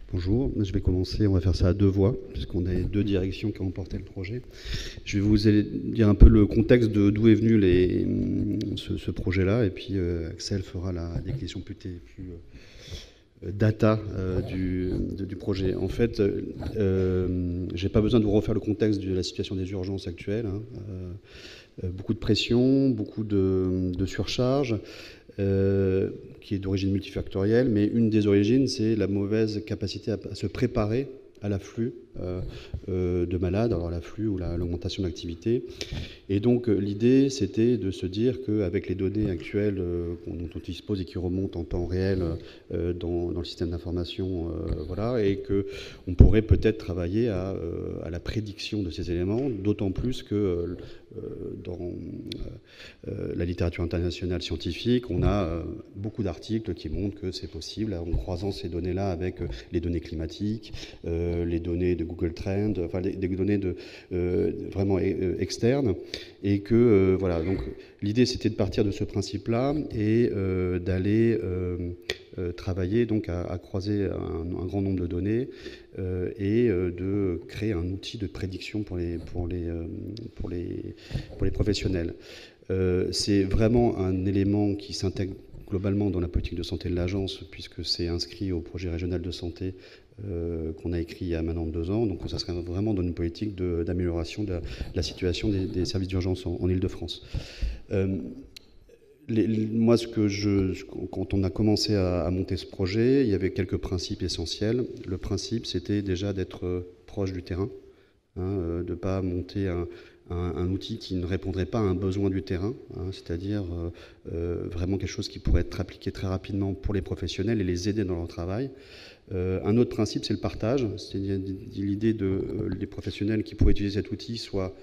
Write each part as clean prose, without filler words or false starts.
Bonjour, je vais commencer, on va faire ça à deux voix, puisqu'on a deux directions qui ont porté le projet. Je vais vous dire un peu le contexte d'où est venu ce projet-là, et puis Axel fera la déclinaison plus data du projet. En fait, j'ai pas besoin de vous refaire le contexte de la situation des urgences actuelles. Beaucoup de pression, beaucoup de surcharge, qui est d'origine multifactorielle, mais une des origines, c'est la mauvaise capacité à se préparer à l'afflux de malades, alors l'afflux ou l'augmentation de l'activité. Et donc l'idée, c'était de se dire qu'avec les données actuelles dont on dispose et qui remontent en temps réel dans le système d'information, voilà, et qu'on pourrait peut-être travailler à la prédiction de ces éléments, d'autant plus que dans la littérature internationale scientifique, on a beaucoup d'articles qui montrent que c'est possible, en croisant ces données-là avec les données climatiques, les données de Google Trends, enfin des données vraiment externes, et que voilà. Donc l'idée, c'était de partir de ce principe-là et d'aller travailler donc à croiser un grand nombre de données et de créer un outil de prédiction pour les professionnels. C'est vraiment un élément qui s'intègre globalement dans la politique de santé de l'agence, puisque c'est inscrit au projet régional de santé qu'on a écrit il y a maintenant 2 ans. Donc ça serait vraiment dans une politique d'amélioration de la situation des services d'urgence en Île-de-France. Moi, quand on a commencé à monter ce projet, il y avait quelques principes essentiels. Le principe, c'était déjà d'être proche du terrain, de ne pas monter un outil qui ne répondrait pas à un besoin du terrain, c'est-à-dire vraiment quelque chose qui pourrait être appliqué très rapidement pour les professionnels et les aider dans leur travail. Un autre principe, c'est le partage, c'est-à-dire l'idée des professionnels qui pourraient utiliser cet outil,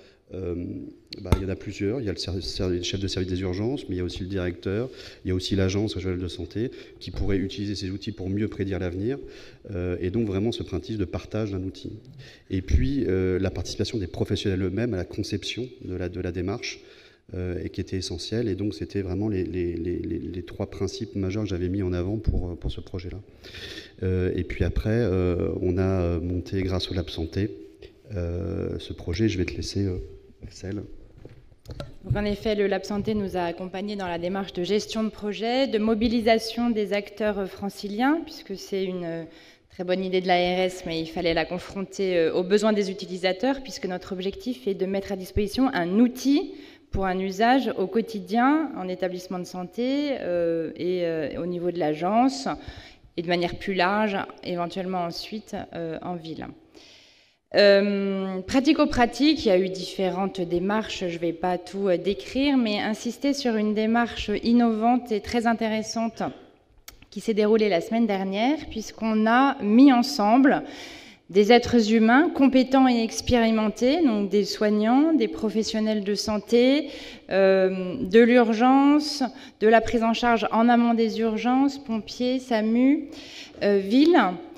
il y en a plusieurs. Il y a le chef de service des urgences, mais il y a aussi le directeur, il y a aussi l'agence régionale de santé qui pourrait utiliser ces outils pour mieux prédire l'avenir. Et donc vraiment ce principe de partage d'un outil. Et puis la participation des professionnels eux-mêmes à la conception de la démarche, et qui était essentielle. Et donc c'était vraiment les 3 principes majeurs que j'avais mis en avant pour ce projet-là. Et puis après, on a monté grâce au Lab Santé ce projet. Je vais te laisser Axel. Donc en effet, le Lab Santé nous a accompagnés dans la démarche de gestion de projet, de mobilisation des acteurs franciliens, puisque c'est une très bonne idée de l'ARS, mais il fallait la confronter aux besoins des utilisateurs, puisque notre objectif est de mettre à disposition un outil pour un usage au quotidien en établissement de santé et au niveau de l'agence, et de manière plus large, éventuellement ensuite en ville. Pratico-pratique, il y a eu différentes démarches, je ne vais pas tout décrire, mais insister sur une démarche innovante et très intéressante qui s'est déroulée la semaine dernière, puisqu'on a mis ensemble des êtres humains compétents et expérimentés, donc des soignants, des professionnels de santé, de l'urgence, de la prise en charge en amont des urgences, pompiers, SAMU, ville,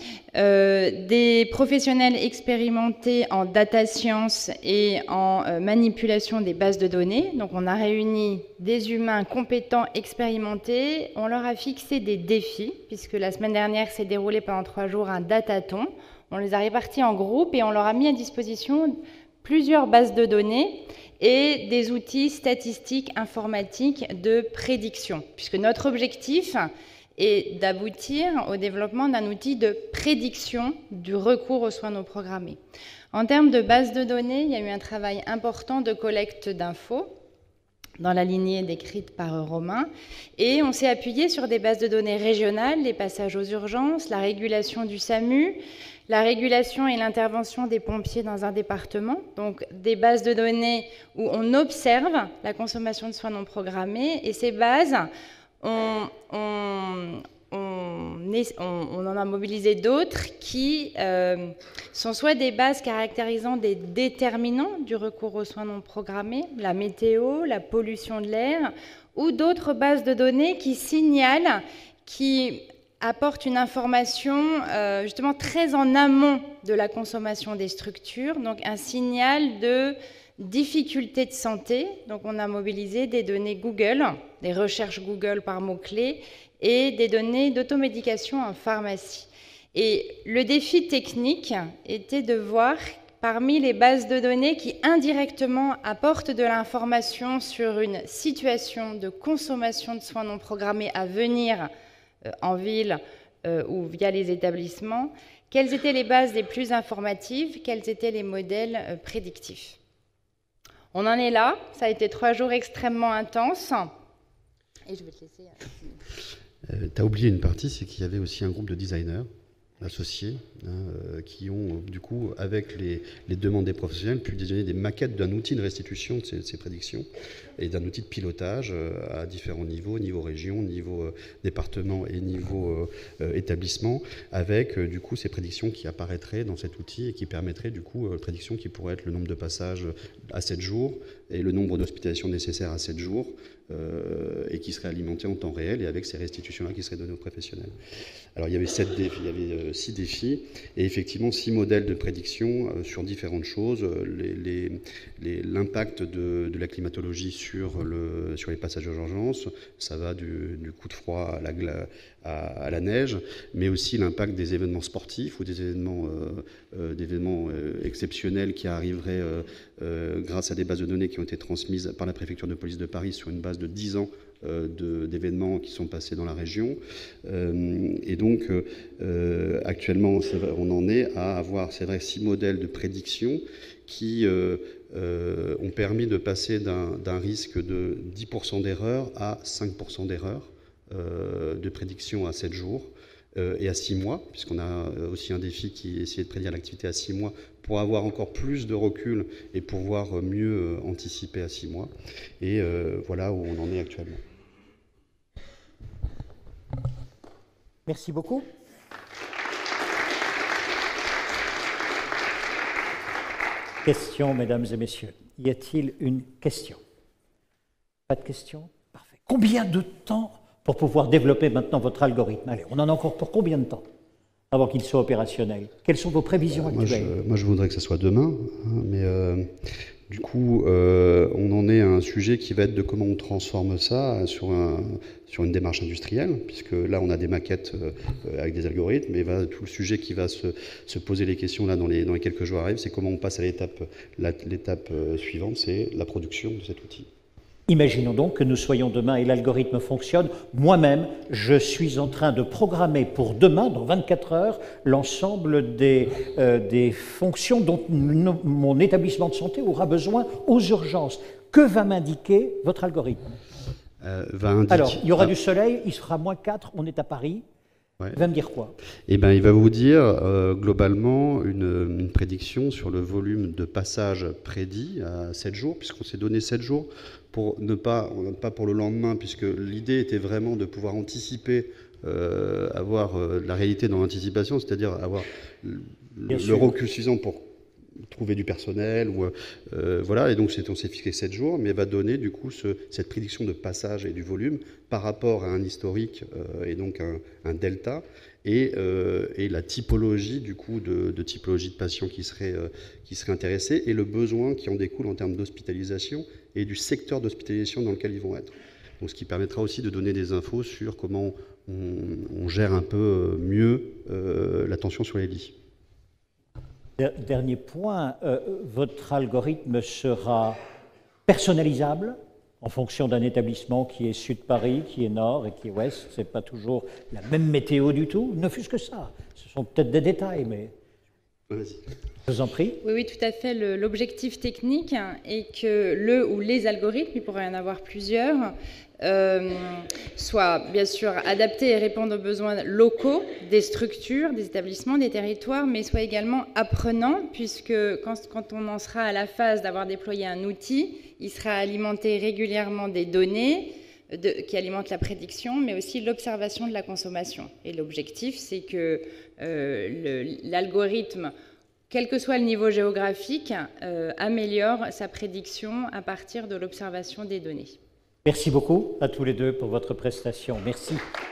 des professionnels expérimentés en data science et en manipulation des bases de données. Donc on a réuni des humains compétents, expérimentés, on leur a fixé des défis, puisque la semaine dernière s'est déroulé pendant 3 jours un datathon. On les a répartis en groupes et on leur a mis à disposition plusieurs bases de données et des outils statistiques informatiques de prédiction, puisque notre objectif est d'aboutir au développement d'un outil de prédiction du recours aux soins non programmés. En termes de bases de données, il y a eu un travail important de collecte d'infos dans la lignée décrite par Romain, et on s'est appuyé sur des bases de données régionales, les passages aux urgences, la régulation du SAMU, la régulation et l'intervention des pompiers dans un département, donc des bases de données où on observe la consommation de soins non programmés, et ces bases, on en a mobilisé d'autres qui sont soit des bases caractérisant des déterminants du recours aux soins non programmés, la météo, la pollution de l'air, ou d'autres bases de données qui signalent, qui apportent une information justement très en amont de la consommation des structures, donc un signal de difficultés de santé. Donc on a mobilisé des données Google, des recherches Google par mots-clés, et des données d'automédication en pharmacie. Et le défi technique était de voir parmi les bases de données qui indirectement apportent de l'information sur une situation de consommation de soins non programmés à venir en ville ou via les établissements, quelles étaient les bases les plus informatives, quels étaient les modèles prédictifs. On en est là, ça a été 3 jours extrêmement intenses. Et je vais te laisser. Tu as oublié une partie, c'est qu'il y avait aussi un groupe de designers associés qui ont, du coup, avec les demandes des professionnels, pu designer des maquettes d'un outil de restitution de ces prédictions et d'un outil de pilotage à différents niveaux, niveau région, niveau département et niveau établissement, avec, du coup, ces prédictions qui apparaîtraient dans cet outil et qui permettraient, du coup, prédictions qui pourraient être le nombre de passages à 7 jours et le nombre d'hospitalisations nécessaires à 7 jours, et qui seraient alimentées en temps réel et avec ces restitutions-là qui seraient données aux professionnels. Alors, il y avait 6 défis et effectivement 6 modèles de prédiction sur différentes choses. L'impact de la climatologie sur les passages d'urgence, ça va du coup de froid à la neige, mais aussi l'impact des événements sportifs ou des événements exceptionnels qui arriveraient grâce à des bases de données qui ont été transmises par la préfecture de police de Paris sur une base de 10 ans d'événements qui sont passés dans la région. Et donc, actuellement, on en est à avoir, c'est vrai, 6 modèles de prédiction qui ont permis de passer d'un risque de 10% d'erreur à 5% d'erreur de prédiction à 7 jours et à 6 mois, puisqu'on a aussi un défi qui est essayer de prédire l'activité à 6 mois pour avoir encore plus de recul et pouvoir mieux anticiper à 6 mois. Et voilà où on en est actuellement. Merci beaucoup. Question, mesdames et messieurs. Y a-t-il une question? Pas de question? Parfait. Combien de temps pour pouvoir développer maintenant votre algorithme? Allez, on en a encore pour combien de temps avant qu'il soit opérationnel? Quelles sont vos prévisions actuelles? Moi, je voudrais que ce soit demain, mais du coup, on en est à un sujet qui va être de comment on transforme ça sur une démarche industrielle, puisque là, on a des maquettes avec des algorithmes, et tout le sujet qui va se poser les questions là dans les quelques jours arrivent, c'est comment on passe à l'étape suivante, c'est la production de cet outil. Imaginons donc que nous soyons demain et l'algorithme fonctionne. Moi-même, je suis en train de programmer pour demain, dans 24 heures, l'ensemble des fonctions dont mon établissement de santé aura besoin aux urgences. Que va m'indiquer votre algorithme? Alors, il y aura du soleil, il sera -4, on est à Paris. Ouais. Il va me dire quoi? Eh ben, il va vous dire globalement une prédiction sur le volume de passages prédits à 7 jours, puisqu'on s'est donné 7 jours pour pas pour le lendemain, puisque l'idée était vraiment de pouvoir anticiper, avoir la réalité dans l'anticipation, c'est-à-dire avoir le recul suffisant pour trouver du personnel, voilà, et donc on s'est fixé 7 jours, mais va donner du coup cette prédiction de passage et du volume par rapport à un historique et donc un delta, et la typologie du coup de typologie de patients qui seraient intéressés, et le besoin qui en découle en termes d'hospitalisation et du secteur d'hospitalisation dans lequel ils vont être. Donc, ce qui permettra aussi de donner des infos sur comment on gère un peu mieux la tension sur les lits. Dernier point, votre algorithme sera personnalisable en fonction d'un établissement qui est sud Paris, qui est nord et qui est ouest. Ce n'est pas toujours la même météo du tout, ne fût-ce que ça. Ce sont peut-être des détails, mais... Vas-y. Je vous en prie. Oui, tout à fait. L'objectif technique est que le ou les algorithmes, il pourrait y en avoir plusieurs, soient bien sûr adaptés et répondent aux besoins locaux des structures, des établissements, des territoires, mais soient également apprenants, puisque quand on en sera à la phase d'avoir déployé un outil, il sera alimenté régulièrement des données qui alimentent la prédiction, mais aussi l'observation de la consommation. Et l'objectif, c'est que l'algorithme, quel que soit le niveau géographique, améliore sa prédiction à partir de l'observation des données. Merci beaucoup à tous les deux pour votre prestation. Merci.